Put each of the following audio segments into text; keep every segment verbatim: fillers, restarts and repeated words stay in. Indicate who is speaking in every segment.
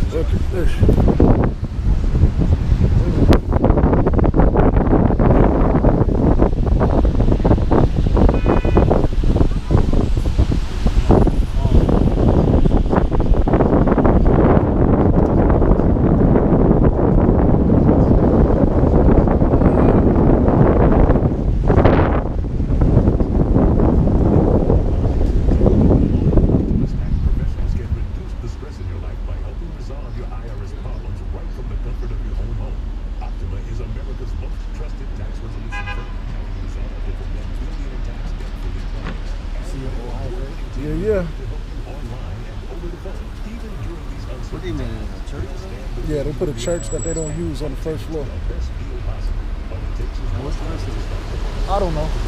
Speaker 1: Look at this. Yeah, yeah.
Speaker 2: What do you mean, a church?
Speaker 1: Yeah, they put a church that they don't use on the first floor.
Speaker 2: What's the rest of it?
Speaker 1: I don't know.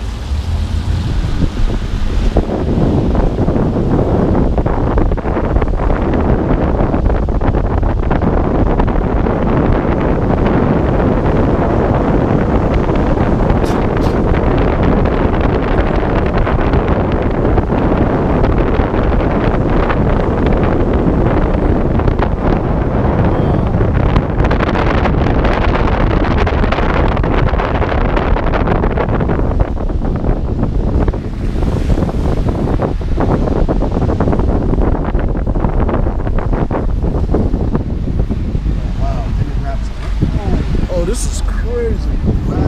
Speaker 1: Oh, this is crazy.
Speaker 2: Wow.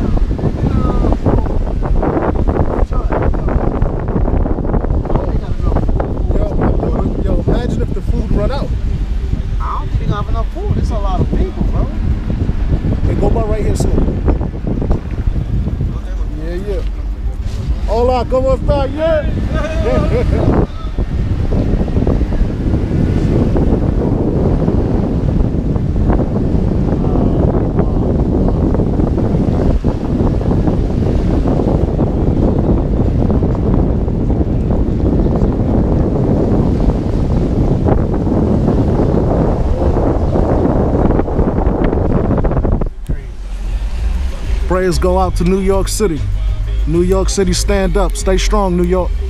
Speaker 1: Yo, yo, imagine if the food run out.
Speaker 2: I don't think I have enough food. There's a lot of people, bro.
Speaker 1: Hey, go by right here soon. Yeah, yeah. Hola, ¿cómo está? Yeah. Prayers go out to New York City. New York City, stand up. Stay strong, New York.